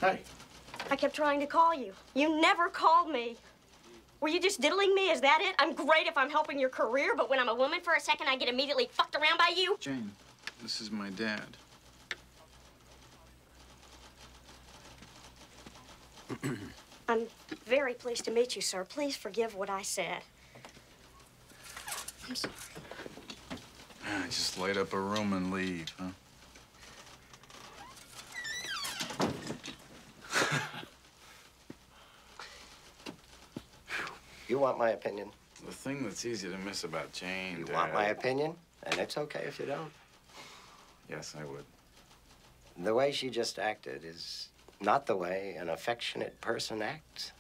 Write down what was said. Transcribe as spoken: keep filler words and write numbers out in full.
Hey. I kept trying to call you. You never called me. Were you just diddling me? Is that it? I'm great if I'm helping your career, but when I'm a woman for a second, I get immediately fucked around by you? Jane, this is my dad. I'm very pleased to meet you, sir. Please forgive what I said. I'm sorry. Just light up a room and leave, huh? You want my opinion? The thing that's easy to miss about Jane, You Dad... want my opinion? And it's okay if you don't. Yes, I would. The way she just acted is not the way an affectionate person acts.